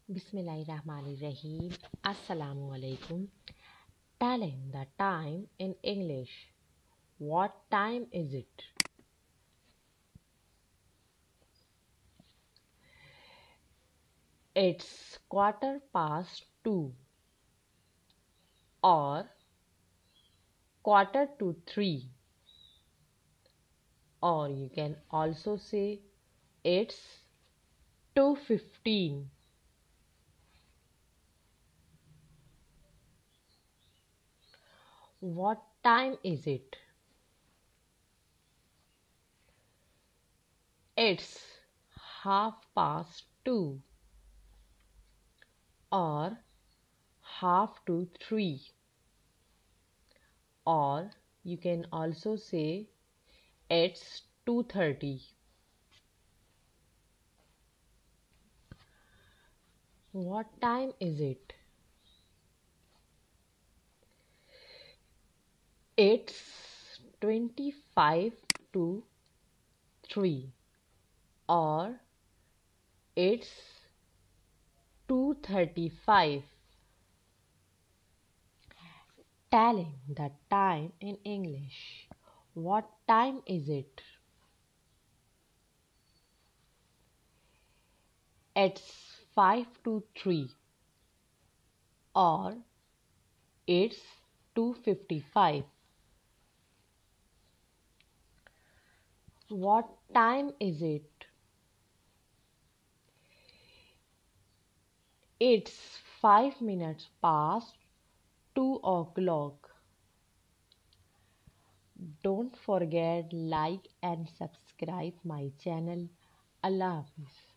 Bismillahirrahmanirrahim. Assalamu alaikum. Telling the time in English. What time is it? It's 2:15 or 2:45, or you can also say it's 2:15. What time is it? It's 2:30 or 2:30, or you can also say it's 2:30. What time is it? It's 25 to 3, or it's 2:35. Telling the time in English. What time is it? It's 5 to 3, or it's 2:55. What time is it? It's 5 minutes past 2 o'clock. Don't forget like and subscribe my channel. Allah Hafiz.